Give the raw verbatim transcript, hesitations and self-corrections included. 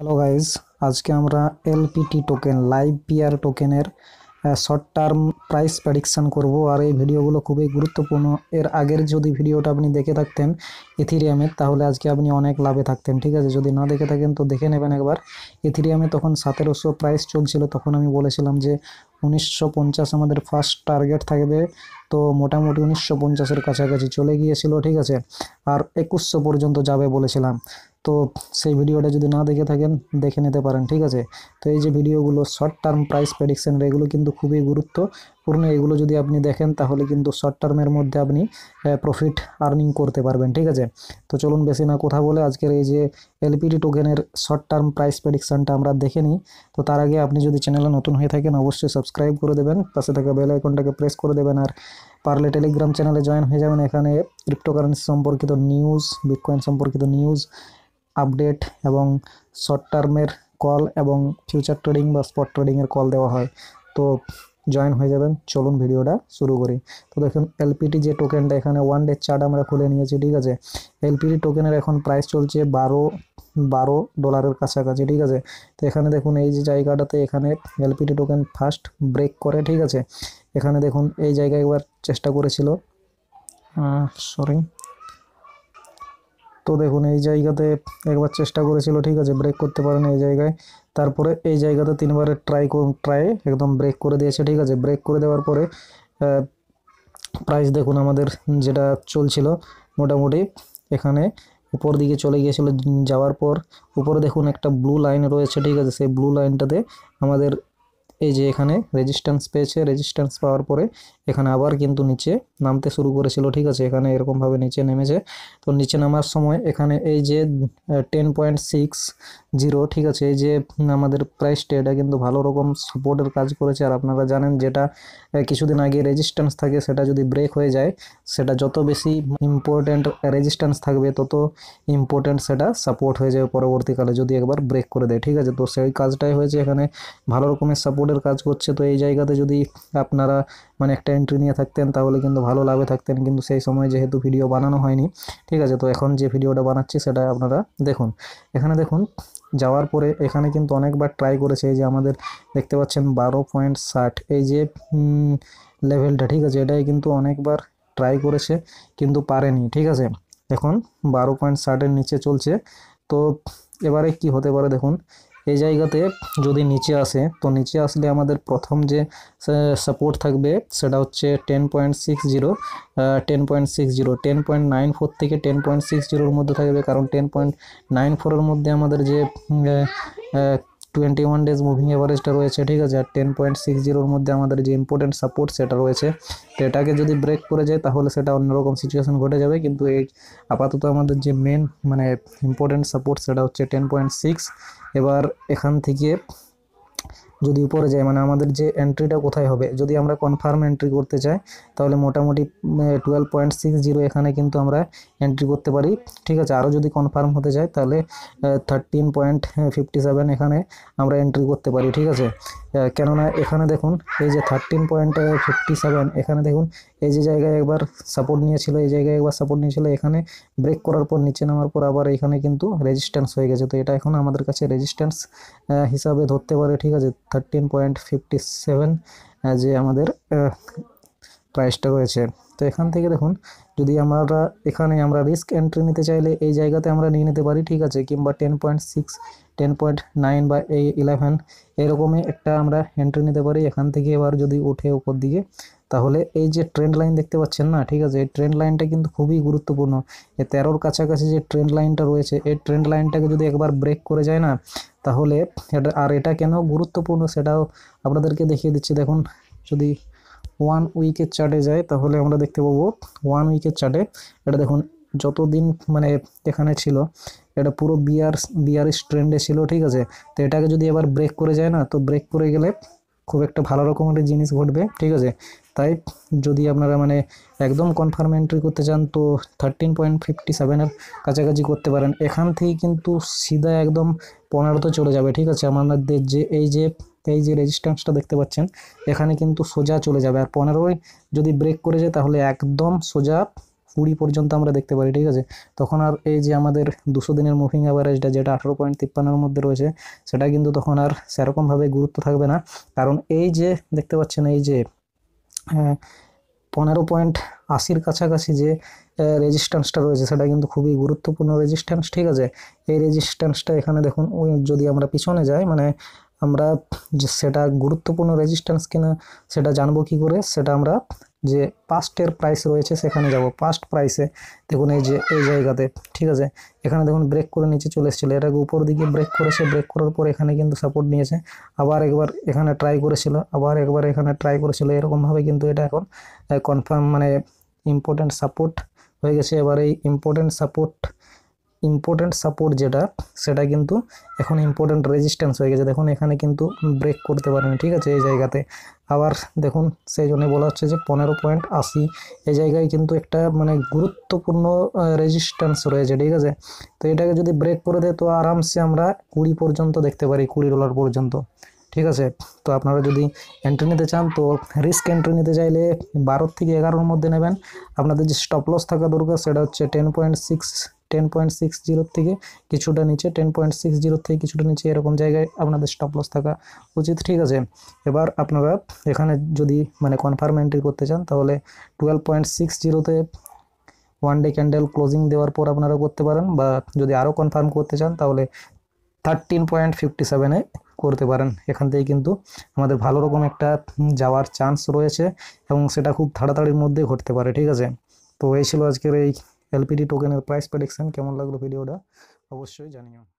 Hello guys, আজকে আমরা LPT token live পিয়ার টোকেনের শর্ট টার্ম প্রাইস প্রেডিকশান করব। আর এই ভিডিওগুলো খুবই গুরুত্বপূর্ণ। এর আগের যদি ভিডিওটা আপনি দেখে থাকতেন ইথিরিয়ামের, তাহলে আজকে আপনি অনেক লাভে থাকতেন। ঠিক আছে, যদি না দেখে থাকেন তো দেখে নেবেন একবার। ইথিরিয়ামে তখন সতেরোশো প্রাইস চলছিল, তখন আমি বলেছিলাম যে উনিশশো পঞ্চাশ আমাদের ফার্স্ট টার্গেট থাকবে। তো মোটামুটি উনিশশো পঞ্চাশের কাছাকাছি চলে গিয়েছিল। ঠিক আছে, আর একুশশো পর্যন্ত যাবে বলেছিলাম। তো সেই ভিডিওটা যদি না দেখে থাকেন দেখে নিতে পারেন। ঠিক আছে, তো এই যে ভিডিওগুলো শর্ট টার্ম প্রাইস প্রেডিকশন, এগুলো কিন্তু খুবই গুরুত্বপূর্ণ। এগুলো যদি আপনি দেখেন তাহলে কিন্তু শর্ট টার্মের মধ্যে আপনি প্রফিট আর্নিং করতে পারবেন। ঠিক আছে, তো চলুন বেশি না কথা বলে আজকের এই যে এলপিটি টোকেনের শর্ট টার্ম প্রাইস প্রেডিকশনটা আমরা দেখে নিই। তো তার আগে আপনি যদি চ্যানেলে নতুন হয়ে থাকেন অবশ্যই সাবস্ক্রাইব করে দেবেন, পাশে থাকা বেল আইকনটাকে প্রেস করে দেবেন, আর পারলে টেলিগ্রাম চ্যানেলে জয়েন হয়ে যাবেন। এখানে ক্রিপ্টোকারেন্সি সম্পর্কিত নিউজ, বিটকয়েন সম্পর্কিত নিউজ, আপডেট এবং শর্ট টার্মের কল এবং ফিউচার ট্রেডিং বা স্পট ট্রেডিংয়ের কল দেওয়া হয়। তো জয়েন হয়ে যাবেন। চলুন ভিডিওটা শুরু করি। তো দেখুন এলপিটি যে টোকেনটা, এখানে ওয়ান ডে চার্ট আমরা খুলে নিয়েছি। ঠিক আছে, এলপিটি টোকেনের এখন প্রাইস চলছে বারো বারো ডলারের কাছাকাছি। ঠিক আছে, তো এখানে দেখুন এই যে জায়গাটাতে এখানে এলপিটি টোকেন ফার্স্ট ব্রেক করে। ঠিক আছে, এখানে দেখুন এই জায়গায় একবার চেষ্টা করেছিল, সরি তো দেখুন এই জায়গাতে একবার চেষ্টা করেছিল। ঠিক আছে, ব্রেক করতে পারেন এই জায়গায়। তারপরে এই জায়গাতে তিনবারে ট্রাই ট্রাই একদম ব্রেক করে দিয়েছে। ঠিক আছে, ব্রেক করে দেওয়ার পরে প্রাইস দেখুন আমাদের যেটা চলছিল মোটামুটি এখানে উপর দিকে চলে গিয়েছিল। যাওয়ার পর উপরে দেখুন একটা ব্লু লাইন রয়েছে। ঠিক আছে, সেই ব্লু লাইনটাতে আমাদের এই যে এখানে রেজিস্ট্যান্স পেয়েছে। রেজিস্ট্যান্স পাওয়ার পরে এখানে আবার কিন্তু নিচে নামতে শুরু করেছিল। ঠিক আছে, এখানে এরকমভাবে নিচে নেমেছে। তো নিচে নামার সময় এখানে এই যে টেন পয়েন্ট সিক্স জিরো ঠিক আছে, এই যে আমাদের প্রাইসটা, এটা কিন্তু ভালো রকম সাপোর্টের কাজ করেছে। আর আপনারা জানেন যেটা কিছুদিন আগে রেজিস্ট্যান্স থাকে, সেটা যদি ব্রেক হয়ে যায়, সেটা যত বেশি ইম্পর্ট্যান্ট রেজিস্ট্যান্স থাকবে তত ইম্পর্ট্যান্ট সেটা সাপোর্ট হয়ে যাবে পরবর্তীকালে যদি একবার ব্রেক করে দেয়। ঠিক আছে, তো সেই কাজটাই হয়েছে এখানে, ভালো রকমের সাপোর্টের কাজ করছে। তো এই জায়গাতে যদি আপনারা মানে একটা এন্ট্রি নিয়ে থাকতেন তাহলে কিন্তু ভালো লাভে থাকতেন, কিন্তু সেই সময় যেহেতু ভিডিও বানানো হয়নি। ঠিক আছে, তো এখন যে ভিডিওটা বানাচ্ছি সেটা আপনারা দেখুন। এখানে দেখুন যাওয়ার পরে এখানে কিন্তু অনেকবার ট্রাই করেছে। এই যে আমাদের দেখতে পাচ্ছেন বারো পয়েন্ট ষাট এই যে লেভেলটা, ঠিক আছে, এটাই কিন্তু অনেকবার ট্রাই করেছে কিন্তু পারেনি। ঠিক আছে, এখন বারো পয়েন্ট ষাটের নিচে চলছে। তো এবারে কি হতে পারে দেখুন, এই জায়গাতে যদি নিচে আসে, তো নিচে আসলে আমাদের প্রথম যে সাপোর্ট থাকবে সেটা হচ্ছে ten point six zero ten point six zero ten point nine four থেকে টেন পয়েন্ট সিক্স জিরোর মধ্যে থাকবে। কারণ টেন পয়েন্ট নাইন ফোরের মধ্যে আমাদের যে টোয়েন্টি ওয়ান ডেজ মুভিং এভারেজটা রয়েছে। ঠিক আছে, আর টেন পয়েন্ট সিক্স জিরোর মধ্যে আমাদের যে ইম্পর্টেন্ট সাপোর্ট সেটা রয়েছে। তো এটাকে যদি ব্রেক করে যায় তাহলে সেটা অন্যরকম সিচুয়েশন ঘটে যাবে। কিন্তু এই আপাতত আমাদের যে মেন মানে ইম্পর্টেন্ট সাপোর্ট সেটা হচ্ছে টেন পয়েন্ট সিক্স। এবার এখান থেকে যদি উপরে যায়, মানে আমাদের যে এন্ট্রিটা কোথায় হবে, যদি আমরা কনফার্ম এন্ট্রি করতে চাই তাহলে মোটামুটি টুয়েলভ পয়েন্ট সিক্স জিরো এখানে কিন্তু আমরা এন্ট্রি করতে পারি। ঠিক আছে, আরও যদি কনফার্ম হতে চাই তাহলে থার্টিন পয়েন্ট ফিফটি সেভেন এখানে আমরা এন্ট্রি করতে পারি। ঠিক আছে, কেননা এখানে দেখুন এই যে থার্টিন পয়েন্ট ফিফটি সেভেন এখানে দেখুন এই যে জায়গায় একবার সাপোর্ট নিয়েছিল, এই জায়গায় একবার সাপোর্ট নিয়েছিল, এখানে ব্রেক করার পর নিচে নামার পর আবার এখানে কিন্তু রেজিস্ট্যান্স হয়ে গেছে। তো এটা এখন আমাদের কাছে রেজিস্ট্যান্স হিসাবে ধরতে পারে। ঠিক আছে, থার্টিন পয়েন্ট ফিফটি সেভেন যে আমাদের প্রাইসটা রয়েছে। তো এখান থেকে দেখুন যদি আমরা এখানে আমরা রিস্ক এন্ট্রি নিতে চাইলে এই জায়গাতে আমরা নিয়ে নিতে পারি। ঠিক আছে, কিংবা ten point six ten point nine বা এই ইলেভেন এরকমই একটা আমরা এন্ট্রি নিতে পারি। এখান থেকে এবার যদি উঠে উপর দিকে তাহলে এই যে ট্রেন্ড লাইন দেখতে পাচ্ছেন না, ঠিক আছে, এই ট্রেন্ড লাইনটা কিন্তু খুবই গুরুত্বপূর্ণ। এই তেরোর কাছাকাছি যে ট্রেন্ড লাইনটা রয়েছে, এই ট্রেন্ড লাইনটাকে যদি একবার ব্রেক করে যায় না তাহলে এটা, আর এটা কেন গুরুত্বপূর্ণ সেটাও আপনাদেরকে দেখিয়ে দিচ্ছি। দেখুন যদি ওয়ান উইকের চার্টে যায় তাহলে আমরা দেখতে পাবো ওয়ান উইকের চার্টে এটা দেখুন যতদিন মানে এখানে ছিল এটা পুরো বিয়ার বিয়ারিশ ট্রেন্ডে ছিল। ঠিক আছে, তো এটাকে যদি এবার ব্রেক করে যায় না, তো ব্রেক করে গেলে খুব একটা ভালো রকমের জিনিস ঘটবে। ঠিক আছে, তাই যদি আপনারা মানে একদম কনফার্ম এন্ট্রি করতে চান তো থার্টিন পয়েন্ট ফিফটি সেভেনের কাছাকাছি করতে পারেন। এখান থেকে কিন্তু সিধা একদম পনেরোতে চলে যাবে। ঠিক আছে, আমাদের যে এই যে এই যে রেজিস্ট্যান্সটা দেখতে পাচ্ছেন এখানে কিন্তু সোজা চলে যাবে। আর পনেরোই যদি ব্রেক করে যায় তাহলে একদম সোজা কুড়ি পর্যন্ত আমরা দেখতে পারি, ঠিক আছে। তখন আর এই যে আমাদের দুশো দিনের মুভিং অ্যাভারেজটা যেটা আঠেরো পয়েন্ট তিপ্পান্নর মধ্যে রয়েছে সেটা কিন্তু তখন আর সেরকমভাবে গুরুত্ব থাকবে না, কারণ এই যে দেখতে পাচ্ছেন এই যে পনেরো পয়েন্ট আশির কাছাকাছি যে রেজিস্ট্যান্সটা রয়েছে সেটা কিন্তু খুবই গুরুত্বপূর্ণ রেজিস্ট্যান্স, ঠিক আছে। এই রেজিস্ট্যান্সটা এখানে দেখুন, ওই যদি আমরা পিছনে যাই মানে আমরা যে সেটা গুরুত্বপূর্ণ রেজিস্ট্যান্স কিনা সেটা জানবো কি করে, সেটা আমরা যে পাস্টের প্রাইস রয়েছে সেখানে যাব। পাস্ট প্রাইসে দেখুন এই যে এই জায়গাতে, ঠিক আছে, এখানে দেখুন ব্রেক করে নিচে চলে এসেছিলো, এটাকে উপর দিকে ব্রেক করেছে, ব্রেক করার পর এখানে কিন্তু সাপোর্ট নিয়েছে, আবার একবার এখানে ট্রাই করেছিল, আবার একবার এখানে ট্রাই করেছিল, এরকমভাবে কিন্তু এটা এখন কনফার্ম মানে ইম্পর্টেন্ট সাপোর্ট হয়ে গেছে। এবার এই ইম্পর্টেন্ট সাপোর্ট ইম্পর্টেন্ট সাপোর্ট যেটা সেটা কিন্তু এখন ইম্পর্টেন্ট রেজিস্ট্যান্স হয়ে গেছে। দেখুন এখানে কিন্তু ব্রেক করতে পারেনি, ঠিক আছে, এই জায়গাতে। আবার দেখুন সেই জন্য বলা হচ্ছে যে পনেরো পয়েন্ট আশি এই জায়গায় কিন্তু একটা মানে গুরুত্বপূর্ণ রেজিস্ট্যান্স রয়েছে, ঠিক আছে। তো এটাকে যদি ব্রেক করে দেয় তো আরামসে আমরা কুড়ি পর্যন্ত দেখতে পারি, কুড়ি ডলার পর্যন্ত, ঠিক আছে। তো আপনারা যদি এন্ট্রি নিতে চান তো রিস্ক এন্ট্রি নিতে চাইলে বারো থেকে এগারোর মধ্যে নেবেন। আপনাদের যে স্টপ লস থাকা দরকার সেটা হচ্ছে ten point six ten point six জিরোর থেকে কিছুটা নিচে, টেন পয়েন্ট সিক্স জিরোর থেকে কিছুটা নিচে এরকম জায়গায় আপনাদের স্টপ লস থাকা উচিত, ঠিক আছে। এবার আপনারা এখানে যদি মানে কনফার্ম এন্ট্রি করতে চান তাহলে টুয়েলভ পয়েন্ট সিক্স জিরোতে ওয়ান ডে ক্যান্ডেল ক্লোজিং দেওয়ার পর আপনারা করতে পারেন, বা যদি আরও কনফার্ম করতে চান তাহলে থার্টিন পয়েন্ট ফিফটি সেভেনে করতে পারেন। এখান থেকে কিন্তু আমাদের ভালো রকম একটা যাওয়ার চান্স রয়েছে এবং সেটা খুব তাড়াতাড়ির মধ্যে ঘটতে পারে, ঠিক আছে। তো এই ছিল আজকের এই এলপিডি টোকেনের প্রাইস প্রেডিকশন। কেমন লাগলো ভিডিওটা অবশ্যই জানিও।